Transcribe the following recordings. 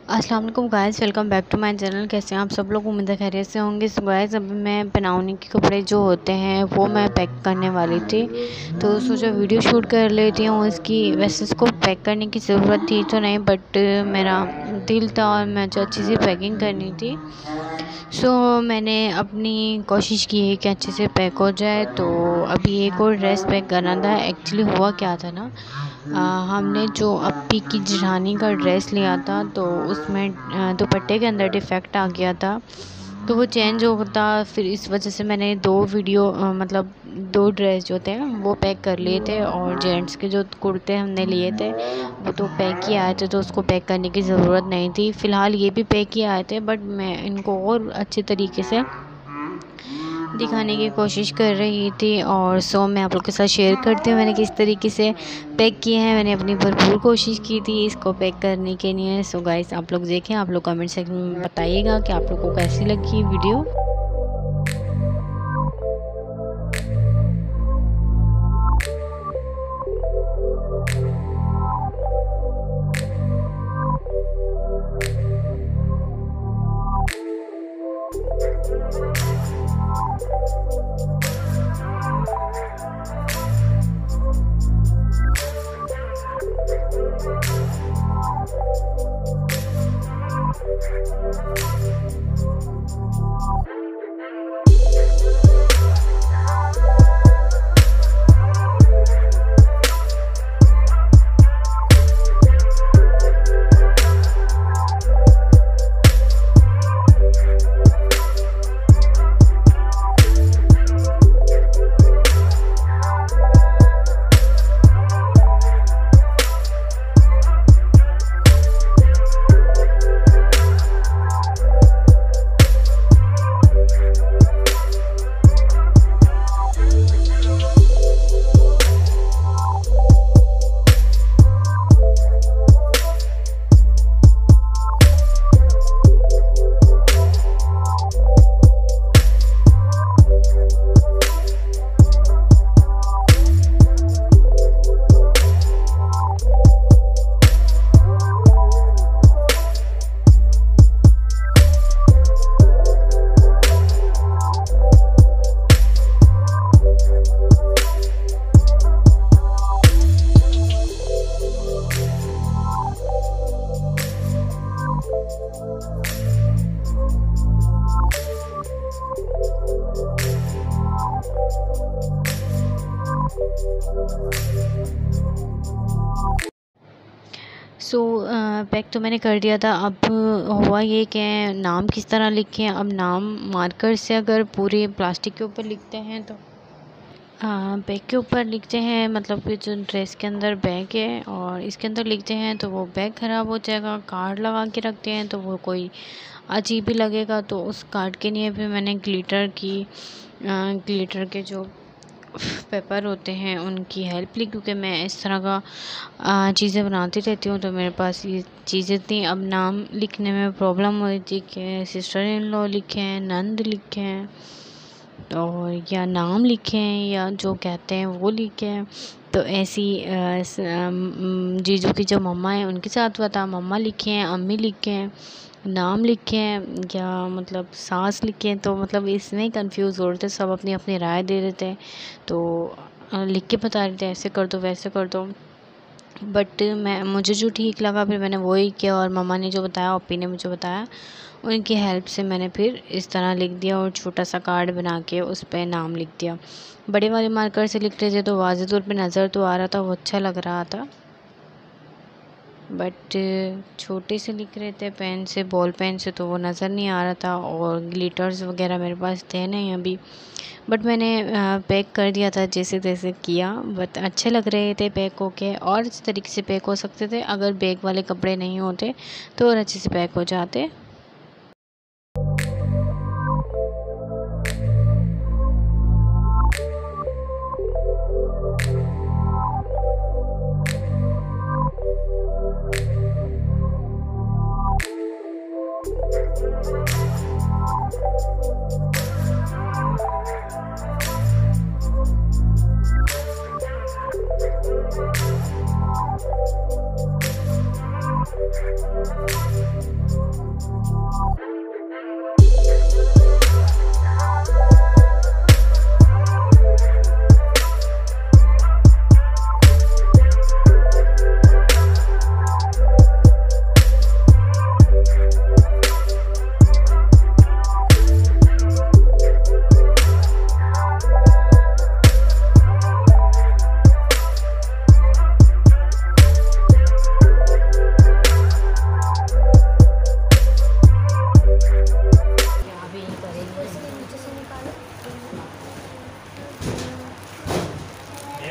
अस्सलाम वालेकुम guys, welcome back to my channel. कैसे हैं आप सब लोग? उम्मीद है खैरियत से होंगे। सो गाइस, अभी मैं पहनाने के कपड़े जो होते हैं वो मैं पैक करने वाली थी, तो सोचा वीडियो शूट कर लेती हूँ इसकी। वैसे इसको पैक करने की ज़रूरत थी तो नहीं, बट मेरा दिल था और मुझे अच्छी सी पैकिंग करनी थी। सो मैंने अपनी कोशिश की है कि अच्छे से पैक हो जाए। तो अभी एक और ड्रेस पैक करना था। एक्चुअली हुआ क्या था ना, हमने जो अप्पी की जेठानी का ड्रेस लिया था तो उसमें दुपट्टे के अंदर डिफेक्ट आ गया था, तो वो चेंज होता। फिर इस वजह से मैंने मतलब दो ड्रेस जो थे वो पैक कर लिए थे, और जेंट्स के जो कुर्ते हमने लिए थे वो तो पैक ही आए थे, तो उसको पैक करने की ज़रूरत नहीं थी। फ़िलहाल ये भी पैक ही आए थे, बट मैं इनको और अच्छे तरीके से दिखाने की कोशिश कर रही थी। और सो मैं आप लोग के साथ शेयर करती हूँ मैंने किस तरीके से पैक किए हैं। मैंने अपनी भरपूर कोशिश की थी इसको पैक करने के लिए। सो गाइस, आप लोग देखें, आप लोग कमेंट सेक्शन में बताइएगा कि आप लोग को कैसी लगी वीडियो। पैक तो मैंने कर दिया था। अब हुआ ये कि नाम किस तरह लिखें। अब नाम मार्कर से अगर पूरे प्लास्टिक के ऊपर लिखते हैं तो बैग के ऊपर लिखते हैं, मतलब कि जो ड्रेस के अंदर बैग है और इसके अंदर लिखते हैं तो वो बैग ख़राब हो जाएगा। कार्ड लगा के रखते हैं तो वो कोई अजीब ही लगेगा। तो उस कार्ड के लिए भी मैंने ग्लिटर के जो पेपर होते हैं उनकी हेल्प ली, क्योंकि मैं इस तरह का चीज़ें बनाती रहती हूँ तो मेरे पास ये चीज़ें थी। अब नाम लिखने में प्रॉब्लम हो रही थी कि सिस्टर इन लॉ लिखें, नंद लिखें, और या नाम लिखें या जो कहते हैं वो लिखें। तो ऐसी जीजू की जो मम्मा है उनके साथ हुआ था, मम्मा लिखें, अम्मी लिखें, नाम लिखें या मतलब सास लिखें। तो मतलब इसमें कंफ्यूज हो रहे थे, सब अपनी अपनी राय दे रहे थे, तो लिख के बता रहे थे ऐसे कर दो वैसे कर दो। बट मुझे जो ठीक लगा फिर मैंने वही किया, और मम्मा ने जो बताया, ओपी ने मुझे बताया, उनकी हेल्प से मैंने फिर इस तरह लिख दिया और छोटा सा कार्ड बना के उस पर नाम लिख दिया। बड़े वाले मार्कर से लिख रहे थे तो वाज़ेह तौर पे नज़र तो आ रहा था, वो अच्छा लग रहा था, बट छोटे से लिख रहे थे पेन से, बॉल पेन से, तो वो नज़र नहीं आ रहा था। और ग्लिटर्स वगैरह मेरे पास थे नहीं अभी, बट मैंने पैक कर दिया था जैसे तैसे किया। बट अच्छे लग रहे थे पैक होके, और इस तरीके से पैक हो सकते थे अगर बैग वाले कपड़े नहीं होते तो और अच्छे से पैक हो जाते।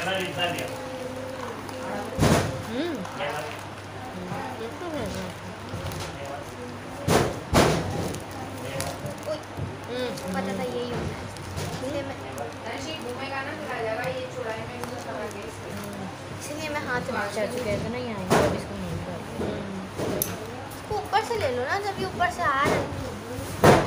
पता था यही होना है। इसलिए मैं हाथ में चाचू कहते ना यहाँ आएंगे, अब इसको नहीं करते। इसको ऊपर से ले लो ना, जब ये ऊपर से आ रहा है।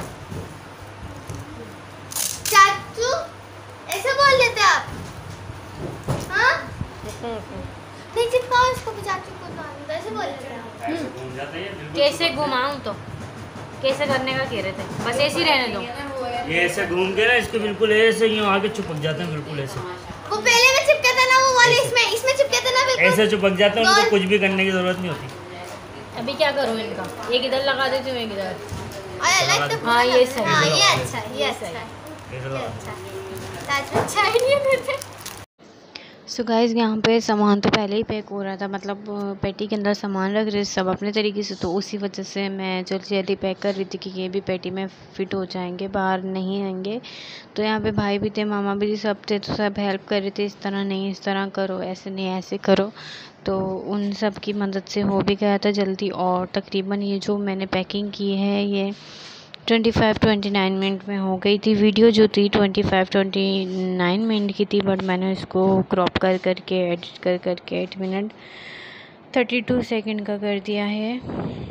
चाचू ऐसे बोल लेते आप? हाँ नहीं चिपकाओ इसको भी, चाचू को तो ऐसे बोल लेते हैं। कैसे घुमाऊं तो कैसे करने का कह रहे थे, बस ऐसे ही रहने दो। ये ऐसे घूम के ना इसको बिल्कुल ऐसे यूँ आगे चिपक जाते हैं, बिल्कुल ऐसे। वो पहले में चिपके थे ना, वो वाले इसमें चिपके थे ना, बिल्कुल ऐसे चिपक जाते हैं, उनको कुछ भी करने की जरूरत नहीं होती। अभी क्या करूँ इनका, एक इधर लगा देती हूँ, एक इधर। हाँ ये सही है। हाँ ये अच्छा है, ये अच्छा है, ये अच्छा है। चाचू अच्छा है नहीं देते। सो गाइस यहाँ पे सामान तो पहले ही पैक हो रहा था, मतलब पेटी के अंदर सामान रख रहे सब अपने तरीके से, तो उसी वजह से मैं जल्दी जल्दी पैक कर रही थी कि ये भी पेटी में फ़िट हो जाएंगे, बाहर नहीं आएंगे। तो यहाँ पे भाई भी थे, मामा भी थे, सब थे, तो सब हेल्प कर रहे थे, इस तरह नहीं, इस तरह करो, ऐसे नहीं ऐसे करो। तो उन सब की मदद से हो भी गया था जल्दी, और तकरीबन ये जो मैंने पैकिंग की है ये 25-29 मिनट में हो गई थी। वीडियो जो थी 25-29 मिनट की थी, बट मैंने इसको क्रॉप कर करके एडिट कर करके 8 मिनट 32 सेकंड का कर दिया है।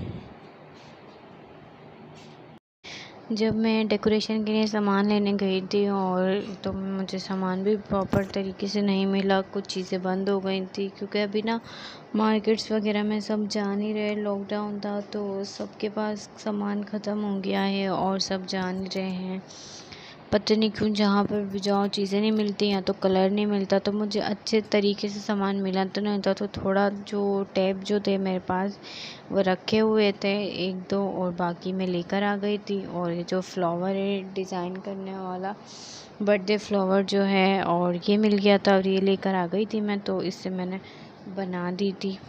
जब मैं डेकोरेशन के लिए सामान लेने गई थी और तो मुझे सामान भी प्रॉपर तरीके से नहीं मिला, कुछ चीज़ें बंद हो गई थी, क्योंकि अभी ना मार्केट्स वगैरह में सब जा नहीं रहे, लॉकडाउन था तो सबके पास सामान ख़त्म हो गया है और सब जा नहीं रहे हैं। पता नहीं क्यों जहाँ पर भी जाओ चीज़ें नहीं मिलती, या तो कलर नहीं मिलता। तो मुझे अच्छे तरीके से सामान मिला तो नहीं था, तो थोड़ा जो टैप जो थे मेरे पास वो रखे हुए थे 1-2, और बाकी मैं लेकर आ गई थी। और ये जो फ्लावर है डिज़ाइन करने वाला बर्थडे फ्लावर जो है, और ये मिल गया था और ये लेकर आ गई थी मैं, तो इससे मैंने बना दी थी।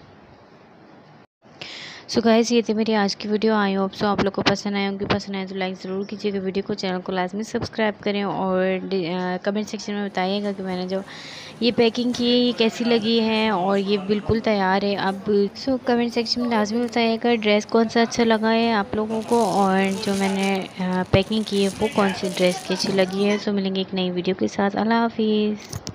सो गाइस ये थी मेरी आज की वीडियो। आई होप सो आप लोग को पसंद आए होंगी, पसंद आए तो लाइक ज़रूर कीजिएगा वीडियो को, चैनल को लाजमी सब्सक्राइब करें, और कमेंट सेक्शन में बताइएगा कि मैंने जो ये पैकिंग की है ये कैसी लगी है, और ये बिल्कुल तैयार है अब। सो कमेंट सेक्शन में लाजमी बताइएगा ड्रेस कौन सा अच्छा लगा है आप लोगों को, और जो मैंने पैकिंग की है वो कौन सी ड्रेस की अच्छी लगी है। सो मिलेंगे एक नई वीडियो के साथ। अल्लाह हाफिज़।